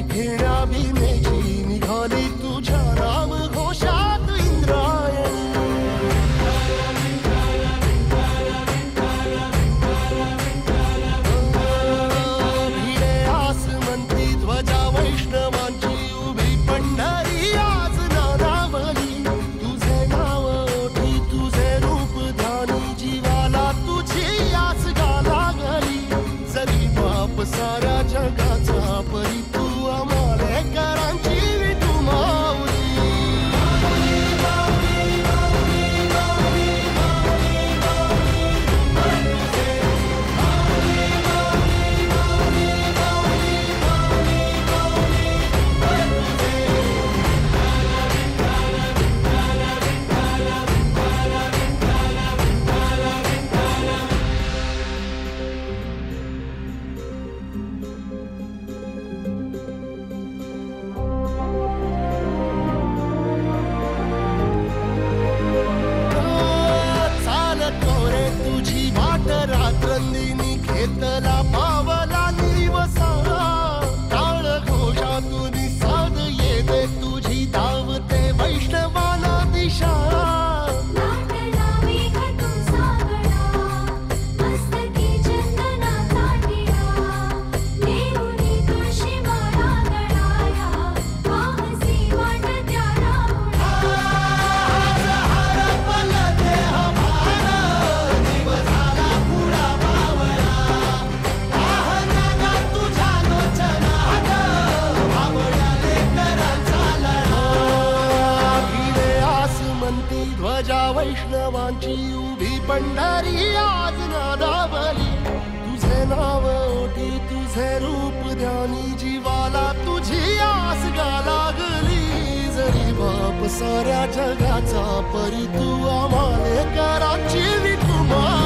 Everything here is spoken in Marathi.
घेण्या भीमेची निघाली तुझ्या नाम घोषात इंद्रायणी. भिडे आसमंती ध्वजा वैष्णवांची उभी पंढरी आज नानावली. तुझे नाव ओठी तुझे रूप ध्यानी जीवाला तुझी आस गा लागली. जरी बाप साऱ्या जगाचा परी तू आमालेकरांची विठू माऊली. रात्रंदिनी खेतला पावला दिवसा. टाळ घोषातून साध येते तुझी धावते वैष्णवाला दिशा. ध्वजा वैष्णवांची उभी पंढरी आज नादावली. तुझे नाव ओठी तुझे रूप ध्यानी जीवाला तुझी आस गा लागली. जरी बाप साऱ्या जगाचा परी तू आमालेकरांची विठू माऊली.